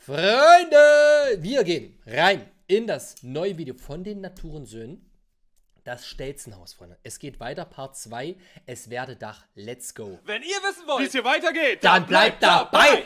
Freunde, wir gehen rein in das neue Video von den Naturensöhnen. Das Stelzenhaus, Freunde. Es geht weiter, Part 2. Es werde Dach. Let's go. Wenn ihr wissen wollt, wie es hier weitergeht, dann bleibt dabei.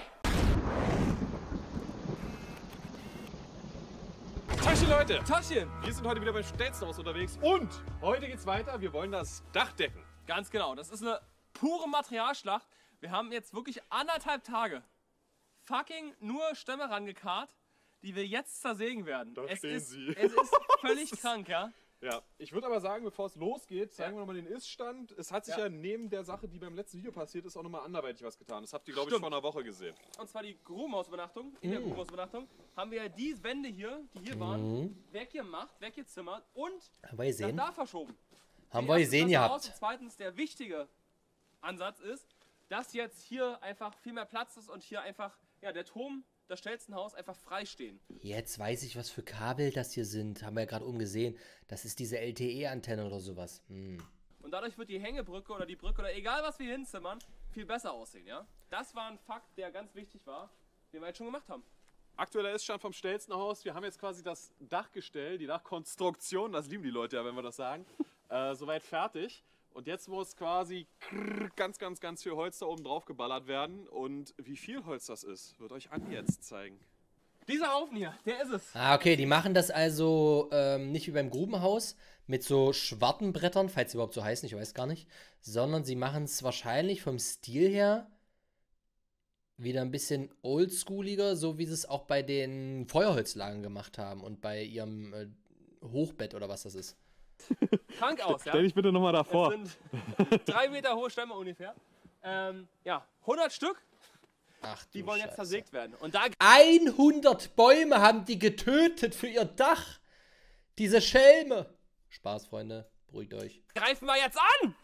Taschen, Leute! Taschen. Wir sind heute wieder beim Stelzenhaus unterwegs und heute geht's weiter. Wir wollen das Dach decken. Ganz genau, das ist eine pure Materialschlacht. Wir haben jetzt wirklich 1,5 Tage fucking nur Stämme rangekarrt, die wir jetzt zersägen werden. Da Es stehen ist, sie. es ist völlig krank, ja? Ja, ich würde aber sagen, bevor es losgeht, zeigen wir nochmal den Ist-Stand. Es hat sich ja neben der Sache, die beim letzten Video passiert ist, auch nochmal anderweitig was getan. Das habt ihr, glaube ich, vor einer Woche gesehen. Und zwar die Grubenhausübernachtung. In der Grubenhausübernachtung haben wir ja die Wände hier, die hier waren, weggemacht, weggezimmert und Haben wir gesehen? nach da verschoben. Haben wir gesehen gehabt. Und zweitens, der wichtige Ansatz ist, dass jetzt hier einfach viel mehr Platz ist und hier einfach, ja, der Turm, das Stelzenhaus einfach frei stehen. Jetzt weiß ich, was für Kabel das hier sind. Haben wir ja gerade oben gesehen. Das ist diese LTE-Antenne oder sowas. Und dadurch wird die Hängebrücke oder die Brücke oder egal was wir hinzimmern, viel besser aussehen, ja? Das war ein Fakt, der ganz wichtig war, den wir jetzt schon gemacht haben. Aktueller Ist-Stand vom Stelzenhaus. Wir haben jetzt quasi das Dachgestell, die Dachkonstruktion, das lieben die Leute ja, wenn wir das sagen, soweit fertig. Und jetzt muss quasi ganz viel Holz da oben drauf geballert werden. Und wie viel Holz das ist, wird euch Andi jetzt zeigen. Dieser Haufen hier, der ist es. Ah, okay, die machen das also nicht wie beim Grubenhaus mit so Schwartenbrettern, falls sie überhaupt so heißen, ich weiß gar nicht, sondern sie machen es wahrscheinlich vom Stil her wieder ein bisschen oldschooliger, so wie sie es auch bei den Feuerholzlagern gemacht haben und bei ihrem Hochbett oder was das ist. Krank aus, ja? Stell dich bitte nochmal davor. Das sind 3 Meter hohe Stämme ungefähr. Ja, 100 Stück, Ach, die du wollen jetzt Scheiße. zersägt werden. Und da 100 Bäume haben die getötet für ihr Dach. Diese Schelme. Spaß, Freunde. Beruhigt euch. greifen wir jetzt an!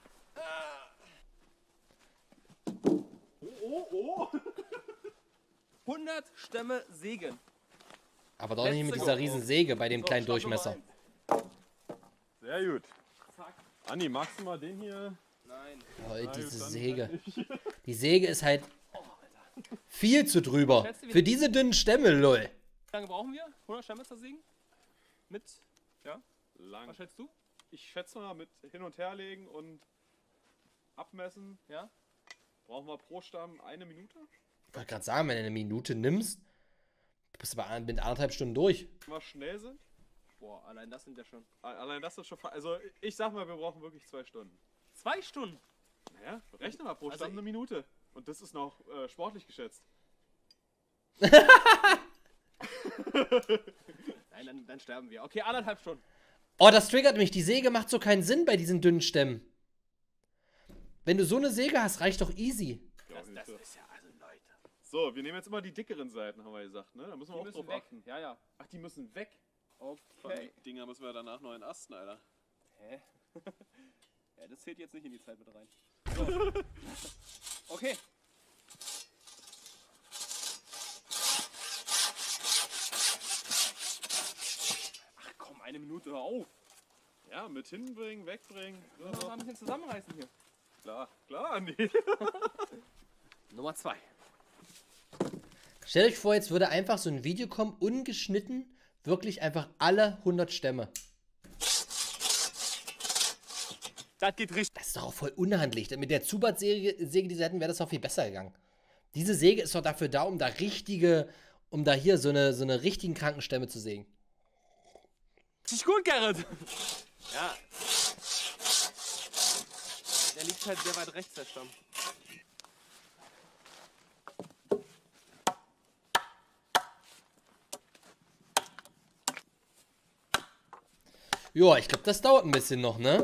Oh. 100 Stämme sägen. Aber doch nicht mit Letzte dieser Go. riesen Säge bei dem So, kleinen Stand Nummer Durchmesser. 1. Sehr gut. Zack. Andi, magst du mal den hier? Nein. Oh, diese dann Säge. Die Säge ist halt viel zu drüber. Schätzt du, wie- Für diese dünnen Stämme, lol. Wie lange brauchen wir? 100 Stämme zersägen? Mit, ja? Lang. Was schätzt du? Ich schätze mal, mit hin und her legen und abmessen, Ja? brauchen wir pro Stamm 1 Minute. Ich wollte gerade sagen, wenn du eine Minute nimmst, bist du mit 1,5 Stunden durch. Wenn wir schnell sind. Boah, allein das sind ja schon. Allein das ist schon. Also, ich sag mal, wir brauchen wirklich 2 Stunden. 2 Stunden. Naja, rechne mal pro Also Stamm eine Minute. Und das ist noch sportlich geschätzt. Nein, dann sterben wir. Okay, 1,5 Stunden. Oh, das triggert mich. Die Säge macht so keinen Sinn bei diesen dünnen Stämmen. Wenn du so eine Säge hast, reicht doch easy. Das Hilfe. ist ja, also Leute. So, wir nehmen jetzt immer die dickeren Seiten, haben wir gesagt, ne? Da müssen wir Die auch müssen drauf weg. achten. Ja, ja. Ach, die müssen weg. Okay. Die Dinger müssen wir danach noch in Asten, Alter. Hä? Ja, das zählt jetzt nicht in die Zeit mit rein. So. Okay. Ach komm, 1 Minute, hör auf. Ja, mit hinbringen, wegbringen. Wir müssen mal ein bisschen zusammenreißen hier. Klar, Andi. Nummer 2. Stellt euch vor, jetzt würde einfach so ein Video kommen, ungeschnitten, wirklich einfach alle 100 Stämme. Das geht richtig. Das ist doch auch voll unhandlich. Mit der Zubat-Säge, die sie hätten, wäre das doch viel besser gegangen. Diese Säge ist doch dafür da, um da hier so eine richtigen Krankenstämme zu sägen. Richtig gut, Gerrit. Ja. Der liegt halt sehr weit rechts, der Stamm. Joa, ich glaube, das dauert ein bisschen noch, ne?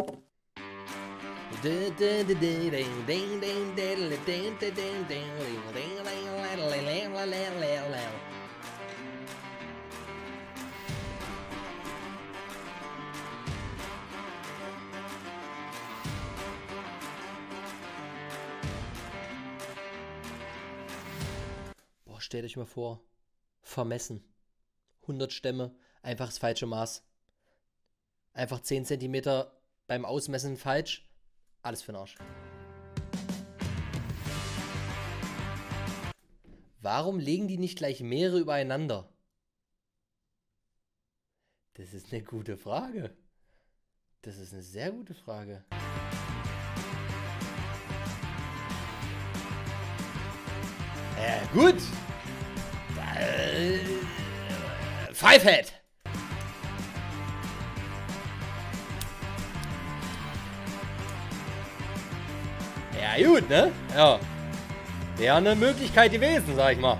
Boah, stellt euch mal vor. Vermessen. 100 Stämme, einfach das falsche Maß. Einfach 10 cm beim Ausmessen falsch. Alles für den Arsch. Warum legen die nicht gleich mehrere übereinander? Das ist eine gute Frage. Das ist eine sehr gute Frage. Ja, gut. Fivehead. Ja, gut, ne? Ja. Wäre eine Möglichkeit gewesen, sag ich mal.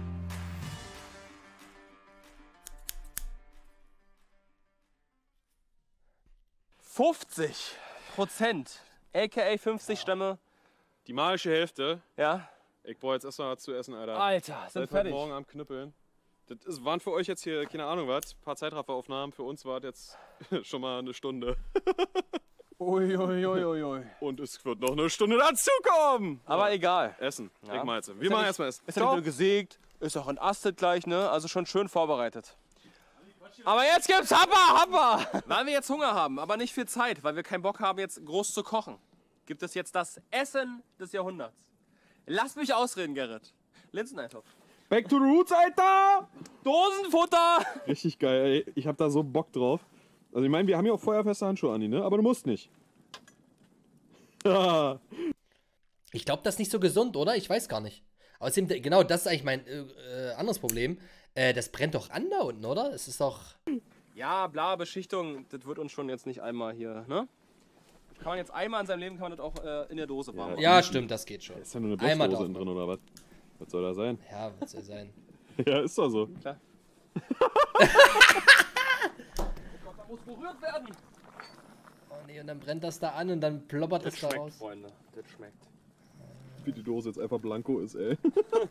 %, aka 50 Stämme. Die magische Hälfte. Ja. Ich brauche jetzt erstmal was zu essen, Alter. Alter, sind Seit heute fertig. Morgen am Knüppeln. Waren für euch jetzt hier, keine Ahnung was, ein paar Zeitrafferaufnahmen. Für uns war es jetzt schon mal eine Stunde. Uiuiuiui. Und es wird noch eine Stunde dazukommen. Aber egal. Essen. Ja. Ich mach jetzt. Wir machen erstmal Essen. Ist ja nicht nur gesägt, ist auch entastet gleich, ne? Also schon schön vorbereitet. Aber jetzt gibt's Happa! Weil wir jetzt Hunger haben, aber nicht viel Zeit, weil wir keinen Bock haben, jetzt groß zu kochen, gibt es jetzt das Essen des Jahrhunderts. Lass mich ausreden, Gerrit. Linseneintopf. Back to the roots, Alter! Dosenfutter! Richtig geil, ey. Ich hab da so Bock drauf. Also ich meine, wir haben ja auch feuerfeste Handschuhe, Andi, ne? Aber du musst nicht. Ich glaube, das ist nicht so gesund, oder? Ich weiß gar nicht. Außerdem, genau, das ist eigentlich mein anderes Problem. Das brennt doch an da unten, oder? Es ist doch... Ja, bla, Beschichtung, das wird uns schon jetzt nicht einmal hier, ne? Kann man jetzt einmal in seinem Leben, kann man das auch in der Dose warm machen. Ja, stimmt, das geht schon. Ist ja nur eine Einmal Blutdose darf drin, oder was? Was soll da sein? Ja, was soll sein? Ja, ist doch so. Klar. Gott, da muss berührt werden. Oh nee, und dann brennt das da an und dann ploppert Das es da schmeckt, raus. Freunde, das schmeckt. Wie die Dose jetzt einfach blanko ist, ey.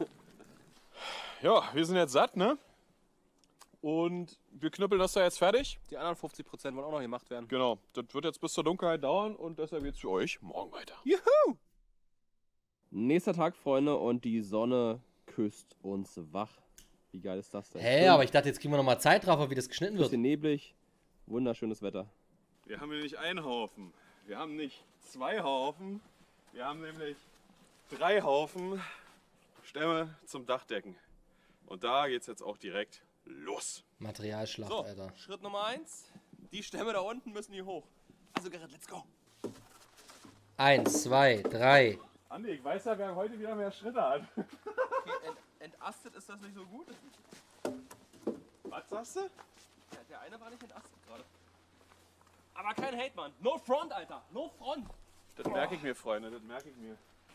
Ja, wir sind jetzt satt, ne? Und wir knüppeln das da jetzt fertig. Die anderen 50% wollen auch noch gemacht werden. Genau, das wird jetzt bis zur Dunkelheit dauern und deshalb jetzt für euch morgen weiter. Juhu! Nächster Tag, Freunde, und die Sonne küsst uns wach. Wie geil ist das denn? Hä, aber ich dachte, jetzt kriegen wir nochmal Zeitraffer, wie das geschnitten wird. Bisschen neblig, wunderschönes Wetter. Wir haben hier nicht einen Haufen, wir haben nicht 2 Haufen, wir haben nämlich 3 Haufen Stämme zum Dachdecken. Und da geht's jetzt auch direkt los. Materialschlacht, So, Alter. Schritt Nummer 1. Die Stämme da unten müssen hier hoch. Also Gerrit, let's go. 1, 2, 3. Andi, ich weiß ja, wer heute wieder mehr Schritte hat. Okay, entastet ist das nicht so gut. Was sagst du? Ja, der eine war nicht entastet gerade. Aber kein Hate, Mann. No front, Alter. No front. Das merke ich mir, Freunde, das merke ich mir.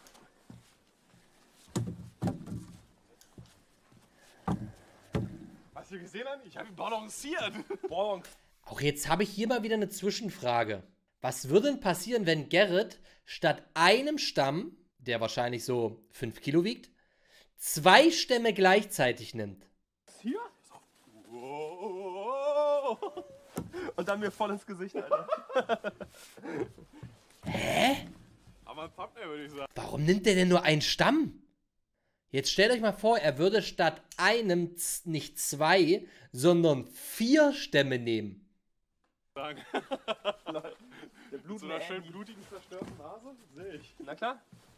Hast du gesehen, Andi? Ich habe ihn balanciert. Auch jetzt habe ich hier mal wieder eine Zwischenfrage. Was würde denn passieren, wenn Gerrit statt einem Stamm, der wahrscheinlich so 5 Kilo wiegt, 2 Stämme gleichzeitig nimmt? Hier? Wow. Und dann mir voll ins Gesicht, Alter. Hä? Aber ein Thumbnail, würde ich sagen. Warum nimmt der denn nur einen Stamm? Jetzt stellt euch mal vor, er würde statt einem nicht 2, sondern 4 Stämme nehmen. Der Mit so einer schön blutigen, zerstörten Nase? Sehe ich. Na klar.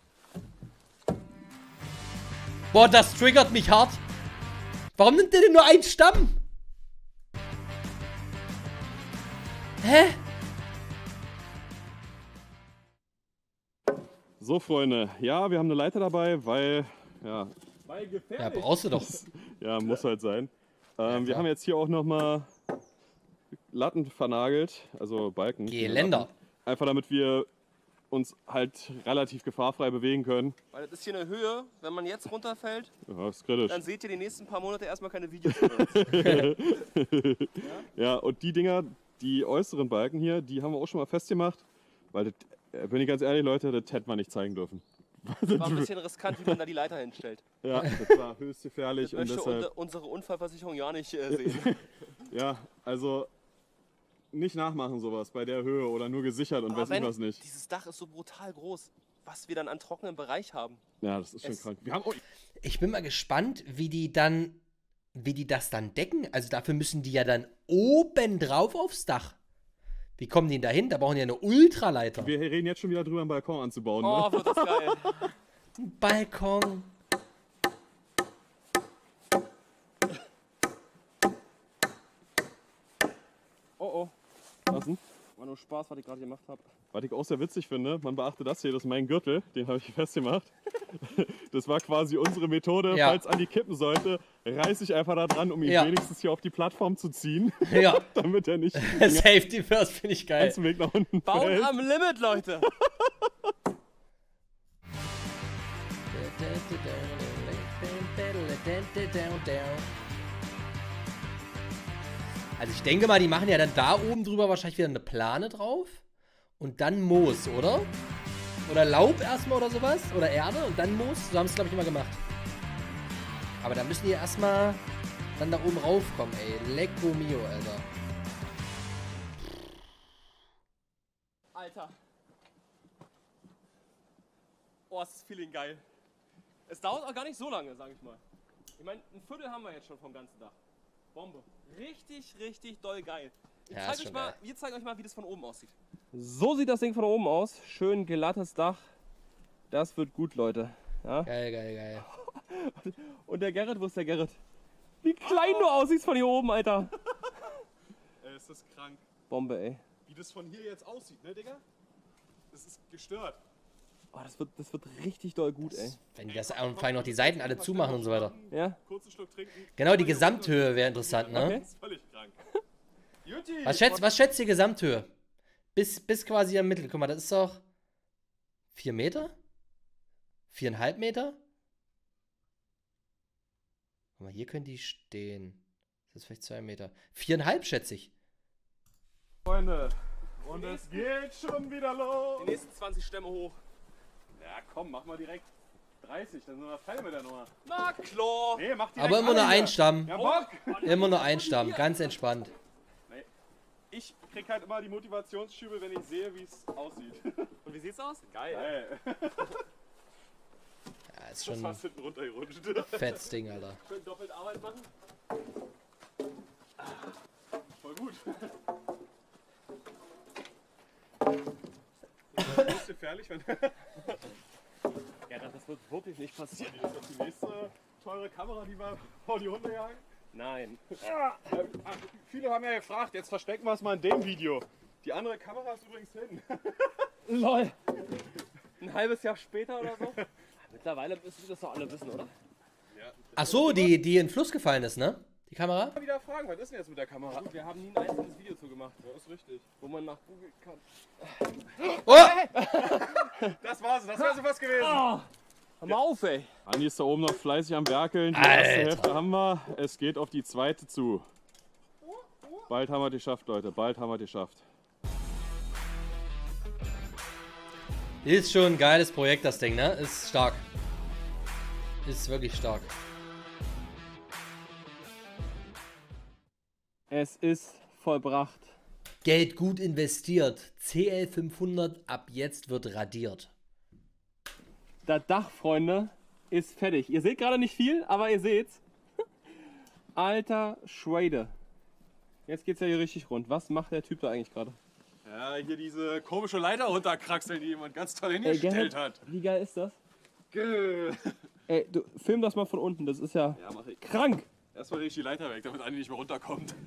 Boah, das triggert mich hart. Warum nimmt der denn nur einen Stamm? Hä? So, Freunde, ja, wir haben eine Leiter dabei, weil, ja, Ja, brauchst du doch. ja, muss halt sein. Ja, wir klar. haben jetzt hier auch nochmal Latten vernagelt, also Balken. Geländer. Latten. Einfach damit wir uns halt relativ gefahrfrei bewegen können. Weil das ist hier eine Höhe, wenn man jetzt runterfällt, Ja, ist kritisch. dann seht ihr die nächsten paar Monate erstmal keine Videos von uns. Ja, und die Dinger, die äußeren Balken hier, die haben wir auch schon mal festgemacht. Weil, das, bin ich ganz ehrlich, Leute, das hätte man nicht zeigen dürfen. War ein bisschen riskant, wie man da die Leiter hinstellt. Ja, das war höchst gefährlich. Das Und möchte deshalb, unsere Unfallversicherung ja nicht sehen. ja, also nicht nachmachen sowas bei der Höhe oder nur gesichert und Aber weiß ich was nicht. dieses Dach ist so brutal groß, was wir dann an trockenen Bereich haben. Ja, das ist schon Es- krank. Wir haben, oh, Ich bin mal gespannt, wie die das dann decken. Also dafür müssen die ja dann oben drauf aufs Dach. Wie kommen die denn da hin? Da brauchen die ja eine Ultraleiter. wir reden jetzt schon wieder drüber, einen Balkon anzubauen. Oh, Ne? wird das geil. Balkon. Oh. Lassen. War nur Spaß, was ich gerade gemacht habe. Was ich auch sehr witzig finde, man beachte das hier, das ist mein Gürtel, den habe ich festgemacht. Das war quasi unsere Methode, Ja. falls Andi kippen sollte, reiß ich einfach da dran, um ihn Ja. wenigstens hier auf die Plattform zu ziehen, Ja. damit er nicht Safety first finde ich den geil. ganzen Weg nach unten Bauen fällt. am Limit, Leute. Also ich denke mal, die machen ja dann da oben drüber wahrscheinlich wieder eine Plane drauf und dann Moos, oder? Oder Laub erstmal oder sowas. Oder Erde und dann Moos. So haben sie es, glaube ich, immer gemacht. Aber da müssen die erstmal dann da oben raufkommen, ey. Lecco mio, Alter. Alter. Oh, ist das Feeling geil. Es dauert auch gar nicht so lange, sag ich mal. Ich meine, ein Viertel haben wir jetzt schon vom ganzen Dach. Bombe. Richtig doll geil. Ja, ist schon geil. Wir zeigen euch mal, wie das von oben aussieht. So sieht das Ding von oben aus. Schön glattes Dach. Das wird gut, Leute. Ja? Geil. Und der Gerrit, wo ist der Gerrit? Wie klein du aussiehst von hier oben, Alter. Ey, ist das krank. Bombe, ey. Wie das von hier jetzt aussieht, ne, Digga? Das ist gestört. Oh, das wird richtig doll gut, ey. Wenn die das vor allem noch die Seiten alle zumachen und so weiter. Ja? Kurzen Schluck trinken. Genau, die Gesamthöhe wäre interessant, ne? Okay. Das ist völlig krank. Juti! Was schätzt die Gesamthöhe? Bis quasi am Mittel. Guck mal, das ist doch 4 Meter? 4,5 Meter? Guck mal, hier können die stehen. Das ist vielleicht 2 Meter. 4,5 schätze ich. Freunde, und es geht schon wieder los. Die nächsten 20 Stämme hoch. Ja, komm, mach mal direkt 30, dann sind wir fein mit der Nummer. Na klar. Nee, mach direkt Aber immer nur alle hier. ein Stamm. Ja, Bock! Immer nur ein Stamm. Ganz entspannt. Ich krieg halt immer die Motivationsschübe, wenn ich sehe, wie es aussieht. Und wie sieht's aus? Geil. Geil. Ja, ist Das schon fast hinten runtergerutscht. ein fettes Ding, Alter. Schön doppelt Arbeit machen. Voll gut. Das ist gefährlich, wenn Ja, das wird wirklich nicht passieren. das ist die nächste teure Kamera, die wir vor die Hunde jagen. Nein. Viele haben ja gefragt, jetzt verstecken wir es mal in dem Video. Die andere Kamera ist übrigens hin. LOL. Ein halbes Jahr später oder so? Mittlerweile müssen wir das doch alle wissen, oder? Ach so, die in den Fluss gefallen ist, ne? Die Kamera? Wieder fragen, was ist denn jetzt mit der Kamera? Gut, wir haben nie ein einzelnes Video zu gemacht, Ja, ist richtig. wo man nach Google kann. Oh! Das war's, das wäre so was gewesen. Hör mal auf, ey. Andi ist da oben noch fleißig am Werkeln. Die Alter. erste Hälfte haben wir. Es geht auf die zweite zu. Bald haben wir die geschafft, Leute. Bald haben wir die geschafft. Ist schon ein geiles Projekt, das Ding, ne? Ist stark. Ist wirklich stark. Es ist vollbracht. Geld gut investiert. CL500 ab jetzt wird radiert. Das Dach, Freunde, ist fertig. Ihr seht gerade nicht viel, aber ihr seht's. Alter Schwede. Jetzt geht's ja hier richtig rund. Was macht der Typ da eigentlich gerade? Ja, hier diese komische Leiter runterkraxeln, die jemand ganz toll Gerrit, hingestellt hat. wie geil ist das? Ja, Ey, du film das mal von unten. Das ist ja mach ich. krank. Erstmal lege ich die Leiter weg, damit Andi nicht mehr runterkommt.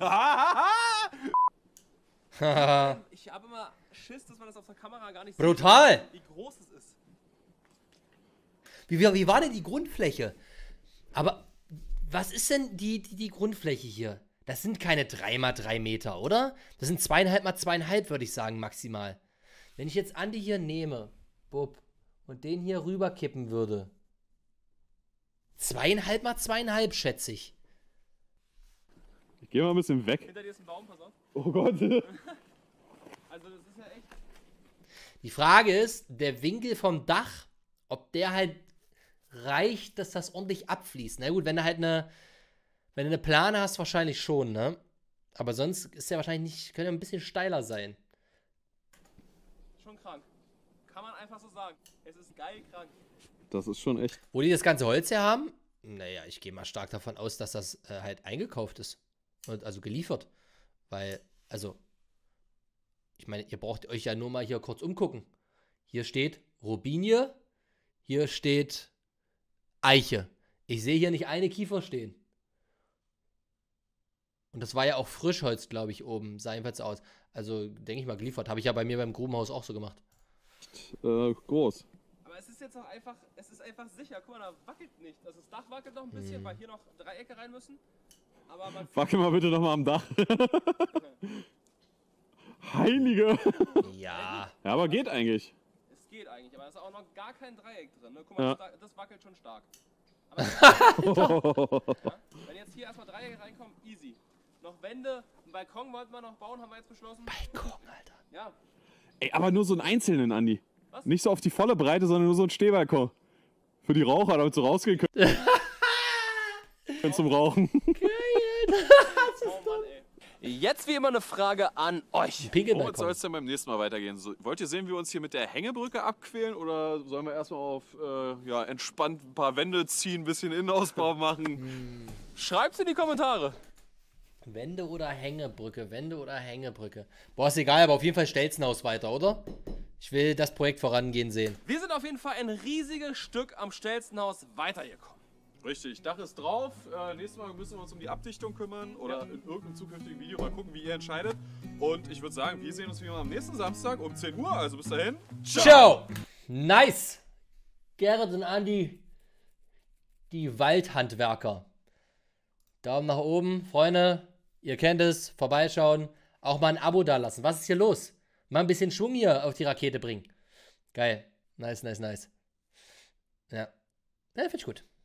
Haha. Ich habe immer Schiss, dass man das auf der Kamera gar nicht Brutal! sieht, wie groß es ist. Wie war denn die Grundfläche? Aber was ist denn die Grundfläche hier? Das sind keine 3x3 Meter, oder? Das sind 2,5x2,5, würde ich sagen, maximal. Wenn ich jetzt Andi hier nehme, Bub, und den hier rüberkippen würde. 2,5x2,5, schätze ich. Ich gehe mal ein bisschen weg. Hinter dir ist ein Baum, pass auf. Oh Gott. Also das ist ja echt... Die Frage ist, der Winkel vom Dach, ob der halt reicht, dass das ordentlich abfließt. Na gut, wenn du halt eine Plane hast, wahrscheinlich schon, ne? Aber sonst ist der wahrscheinlich nicht, könnte ein bisschen steiler sein. Schon krank. Kann man einfach so sagen. Es ist geil krank. Das ist schon echt. Wo die das ganze Holz her haben? Naja, ich gehe mal stark davon aus, dass das halt eingekauft ist. Und also geliefert. Weil, also, ich meine, ihr braucht euch ja nur mal hier kurz umgucken. Hier steht Robinie, hier steht Eiche. Ich sehe hier nicht eine Kiefer stehen. Und das war ja auch Frischholz, glaube ich, oben. Sah jedenfalls aus. Also, denke ich mal, geliefert. Habe ich ja bei mir beim Grubenhaus auch so gemacht. Groß. Aber es ist jetzt auch einfach, es ist einfach sicher. Guck mal, da wackelt nicht. Also das Dach wackelt noch ein bisschen, weil hier noch Dreiecke rein müssen. Aber man Wackel mal bitte nochmal am Dach. Heilige. Ja. Ja, aber geht eigentlich. es geht eigentlich, aber da ist auch noch gar kein Dreieck drin. Ne? Guck mal, Ja. das wackelt schon stark. Aber ja, wenn jetzt hier erstmal Dreiecke reinkommen, easy. Noch Wände, einen Balkon wollten wir noch bauen, haben wir jetzt beschlossen. Balkon, Alter. Ja, Ey, aber nur so einen einzelnen, Andi. Was? Nicht so auf die volle Breite, sondern nur so ein Stehbalkon. Für die Raucher, damit sie rausgehen können. Zum Rauchen. oh Mann, ey. Jetzt wie immer eine Frage an euch. Womit soll Pinkelbalkon. es denn beim nächsten Mal weitergehen? Wollt ihr sehen, wie wir uns hier mit der Hängebrücke abquälen? Oder sollen wir erstmal auf entspannt ein paar Wände ziehen, ein bisschen Innenausbau machen? Schreibt's in die Kommentare. Wände oder Hängebrücke? Wände oder Hängebrücke? Boah, ist egal, aber auf jeden Fall Stelzenhaus weiter, oder? Ich will das Projekt vorangehen sehen. Wir sind auf jeden Fall ein riesiges Stück am Stelzenhaus weitergekommen. Richtig, Dach ist drauf. Nächstes Mal müssen wir uns um die Abdichtung kümmern oder in irgendeinem zukünftigen Video mal gucken, wie ihr entscheidet. Und ich würde sagen, wir sehen uns wieder am nächsten Samstag um 10 Uhr. Also bis dahin. Ciao! Nice! Gerrit und Andi, die Waldhandwerker. Daumen nach oben, Freunde. Ihr kennt es, vorbeischauen. Auch mal ein Abo dalassen. Was ist hier los? Mal ein bisschen Schwung hier auf die Rakete bringen. Geil. Nice, nice, nice. Ja. Ja, finde ich gut.